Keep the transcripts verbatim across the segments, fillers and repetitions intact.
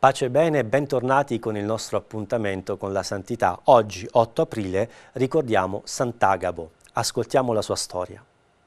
Pace e bene, bentornati con il nostro appuntamento con la santità. Oggi, otto aprile, ricordiamo Sant'Agabo. Ascoltiamo la sua storia.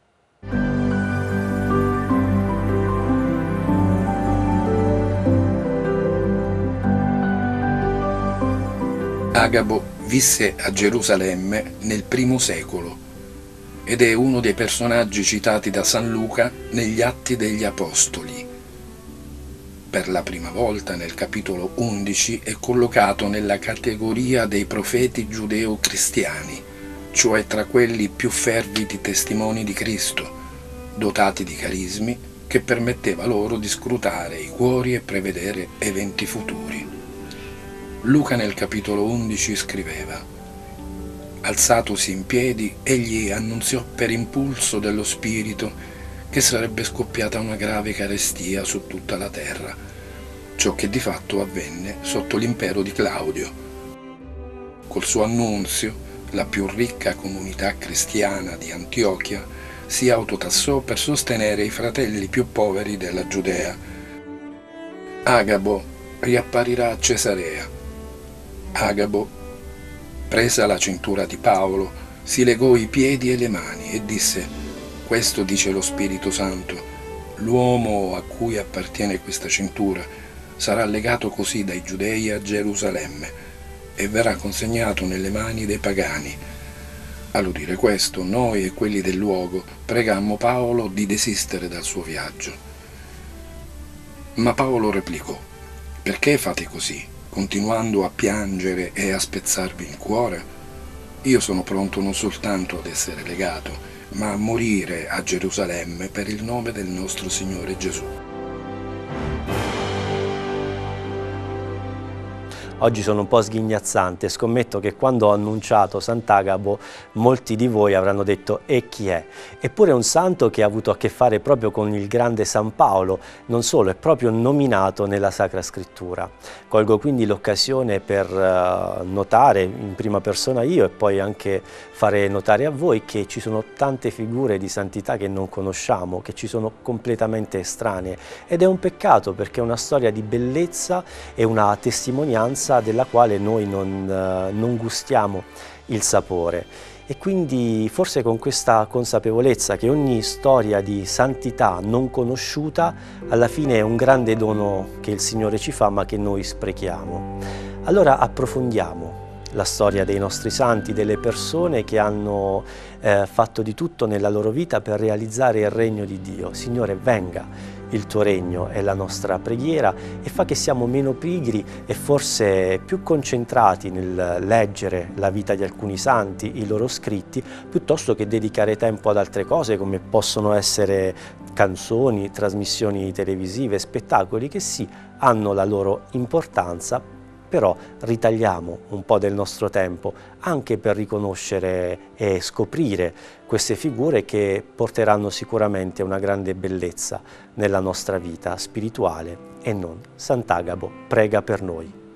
Agabo visse a Gerusalemme nel primo secolo ed è uno dei personaggi citati da San Luca negli Atti degli Apostoli. Per la prima volta nel capitolo undici è collocato nella categoria dei profeti giudeo-cristiani, cioè tra quelli più fervidi testimoni di Cristo, dotati di carismi che permetteva loro di scrutare i cuori e prevedere eventi futuri. Luca nel capitolo undici scriveva: alzatosi in piedi, egli annunziò per impulso dello Spirito che sarebbe scoppiata una grave carestia su tutta la terra, ciò che di fatto avvenne sotto l'impero di Claudio. Col suo annunzio, la più ricca comunità cristiana di Antiochia si autotassò per sostenere i fratelli più poveri della Giudea. Agabo riapparirà a Cesarea. Agabo, presa la cintura di Paolo, si legò i piedi e le mani e disse: questo dice lo Spirito Santo, l'uomo a cui appartiene questa cintura sarà legato così dai giudei a Gerusalemme e verrà consegnato nelle mani dei pagani. All'udire questo, noi e quelli del luogo pregammo Paolo di desistere dal suo viaggio. Ma Paolo replicò: perché fate così, continuando a piangere e a spezzarvi il cuore? Io sono pronto non soltanto ad essere legato, ma a morire a Gerusalemme per il nome del nostro Signore Gesù. Oggi sono un po' sghignazzante, scommetto che quando ho annunciato Sant'Agabo molti di voi avranno detto e chi è? Eppure è un santo che ha avuto a che fare proprio con il grande San Paolo, non solo, è proprio nominato nella Sacra Scrittura. Colgo quindi l'occasione per uh, notare in prima persona io e poi anche fare notare a voi che ci sono tante figure di santità che non conosciamo, che ci sono completamente estranee, ed è un peccato perché è una storia di bellezza e una testimonianza della quale noi non, uh, non gustiamo il sapore. E quindi forse con questa consapevolezza che ogni storia di santità non conosciuta alla fine è un grande dono che il Signore ci fa ma che noi sprechiamo. Allora approfondiamo la storia dei nostri santi, delle persone che hanno eh, fatto di tutto nella loro vita per realizzare il regno di Dio. Signore, venga il tuo regno, è la nostra preghiera, e fa che siamo meno pigri e forse più concentrati nel leggere la vita di alcuni santi, i loro scritti, piuttosto che dedicare tempo ad altre cose come possono essere canzoni, trasmissioni televisive, spettacoli che sì, hanno la loro importanza, però ritagliamo un po' del nostro tempo anche per riconoscere e scoprire queste figure che porteranno sicuramente una grande bellezza nella nostra vita spirituale e non. Sant'Agabo, prega per noi.